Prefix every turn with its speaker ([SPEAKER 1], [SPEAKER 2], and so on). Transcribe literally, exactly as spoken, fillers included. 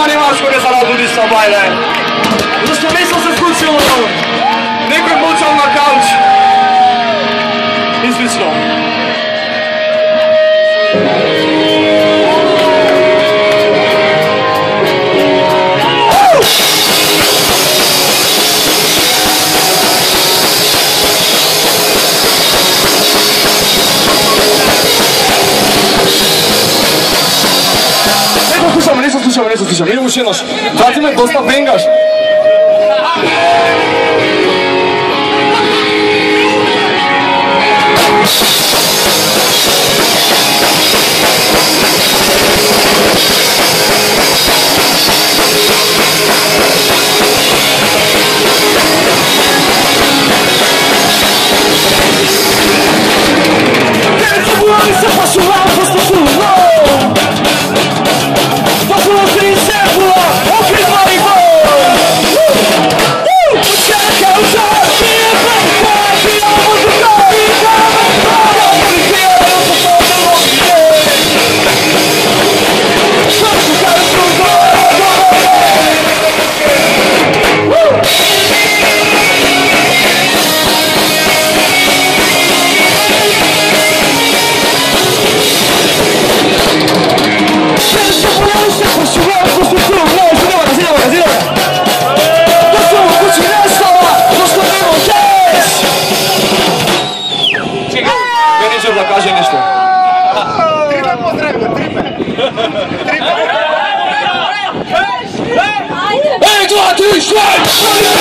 [SPEAKER 1] nemaš koga zaradili sa bajle. Zašto nisam se skućilo? Neko je moćao na kauč. I slično. Slušamo, nisam slušamo, nisam slušamo, idemo še jednoš. Prati me, dosta bengaš. Da kaže nešto. Tripe pozdravite, tripe. Tripe. Ej, dva, tri, štaj!